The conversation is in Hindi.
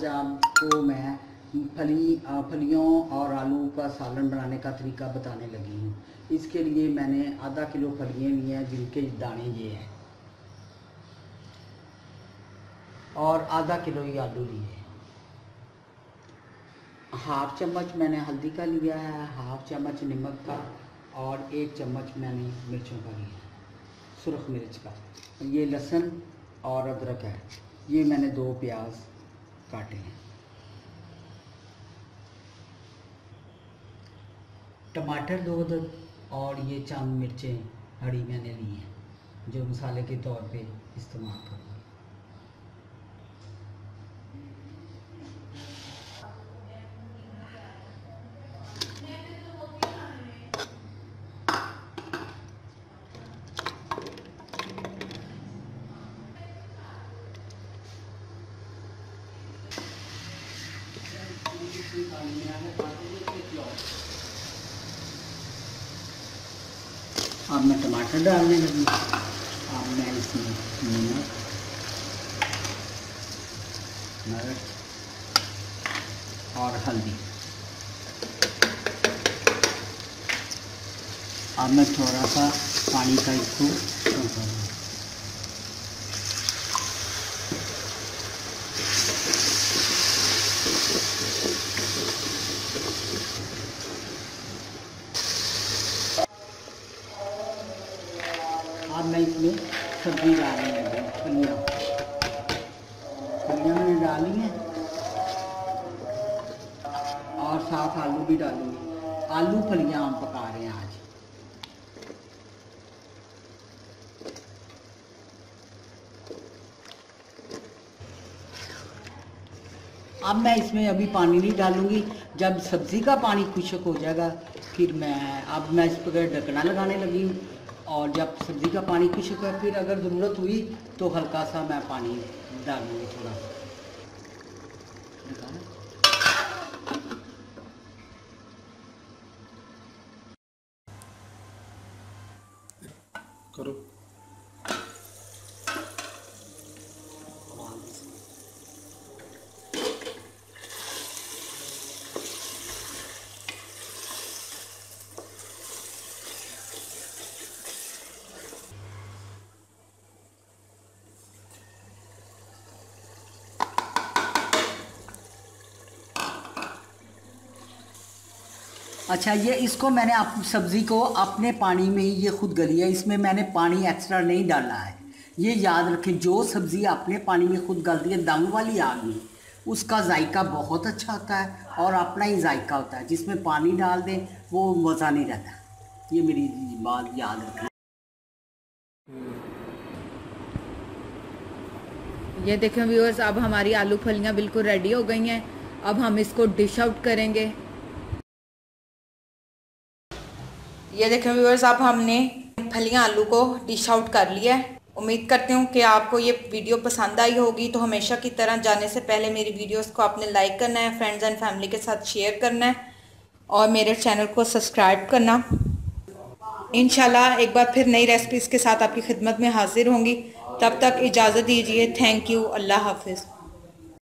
आज आपको मैं फलियों और आलू का सालन बनाने का तरीका बताने लगी हूँ। इसके लिए मैंने आधा किलो फलियाँ ली हैं जिनके दाने ये हैं, और आधा किलो ही आलू लिए। हाफ चम्मच मैंने हल्दी का लिया है, हाफ चम्मच नमक का, और 1 चम्मच मैंने मिर्चों का लिया, सुरख मिर्च का। ये लहसुन और अदरक है। ये मैंने 2 प्याज काटे हैं। टमाटर 2 अदद, और ये चंद मिर्चें हरी मैंने ली हैं जो मसाले के तौर पे इस्तेमाल करूँगी। अब मैं टमाटर डालने लगी। अब मैं इसमें नमक, मिर्च और हल्दी। अब मैं थोड़ा सा पानी का इसको छौंका दूँ। अब मैं इसमें सब्ज़ी डालने लगी। फलियाँ मैंने डाली हैं और साथ आलू भी डालूंगी। आलू फलियाँ हम पका रहे हैं आज। अब मैं इसमें अभी पानी नहीं डालूंगी। जब सब्ज़ी का पानी खुश्क हो जाएगा फिर मैं इस पर ढकना लगाने लगी हूँ। और जब सब्ज़ी का पानी खुश्क है फिर अगर ज़रूरत हुई तो हल्का सा मैं पानी डालूंगी थोड़ा सा। करो। अच्छा, ये इसको मैंने सब्ज़ी को अपने पानी में ही ये खुद गली है। इसमें मैंने पानी एक्स्ट्रा नहीं डाला है। ये याद रखें, जो सब्ज़ी अपने पानी में खुद गलती है दम वाली आग में, उसका जायका बहुत अच्छा होता है और अपना ही जायका होता है। जिसमें पानी डाल दें वो मज़ा नहीं रहता। ये मेरी बात याद रखें। ये देखें व्यूअर्स, अब हमारी आलू फलियाँ बिल्कुल रेडी हो गई हैं। अब हम इसको डिश आउट करेंगे। ये देखें व्यूअर्स, अब हमने फलियाँ आलू को डिश आउट कर लिया है। उम्मीद करती हूँ कि आपको ये वीडियो पसंद आई होगी। तो हमेशा की तरह जाने से पहले मेरी वीडियोस को आपने लाइक करना है, फ्रेंड्स एंड फैमिली के साथ शेयर करना है और मेरे चैनल को सब्सक्राइब करना। इंशाल्लाह एक बार फिर नई रेसिपीज़ के साथ आपकी खिदमत में हाजिर होंगी। तब तक इजाज़त दीजिए। Thank you. अल्लाह हाफिज़।